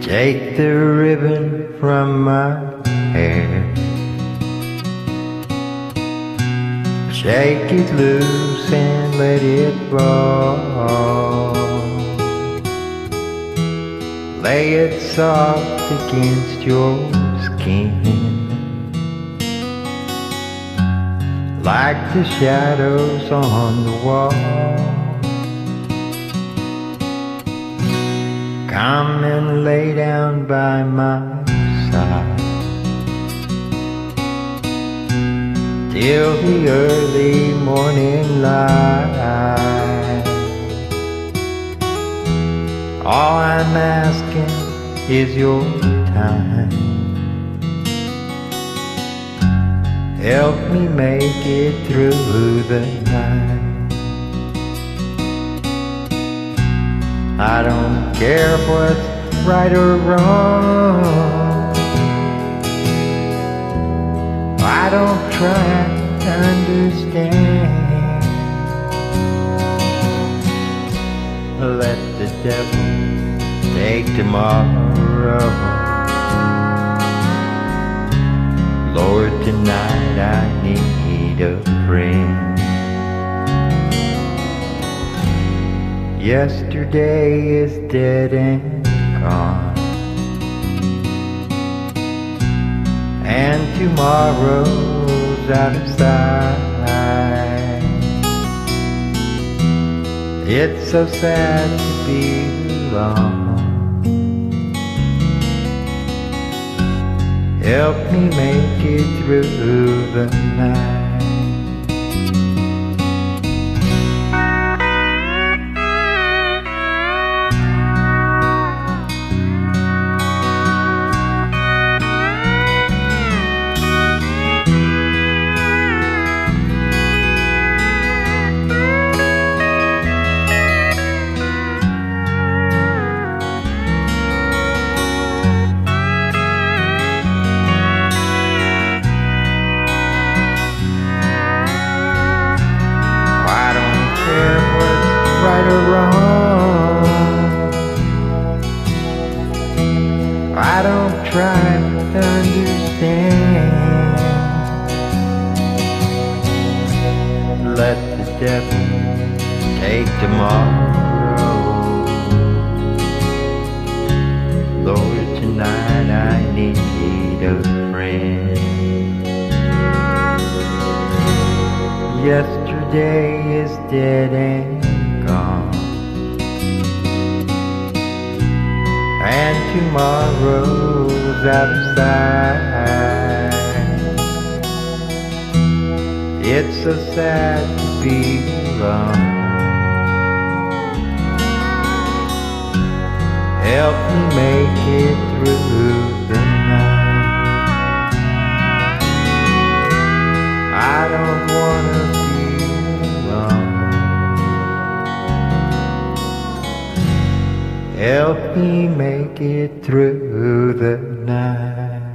Take the ribbon from my hair, shake it loose and let it fall. Lay it soft against your skin, like the shadows on the wall. Come and lay down by my side till the early morning light. All I'm asking is your time. Help me make it through the night. I don't care what's right or wrong. I don't try to understand. Let the devil take tomorrow. Lord, tonight I need a friend. Yesterday is dead and gone, and tomorrow's out of sight. It's so sad to be alone. Help me make it through the night. Right or wrong, I don't try to understand. Let the devil take tomorrow. Lord, tonight I need a friend. Yesterday is dead and gone, and tomorrow's out of sight. It's so sad to be alone. Help me make it through the night. I don't wanna be alone. Help me make it through the night.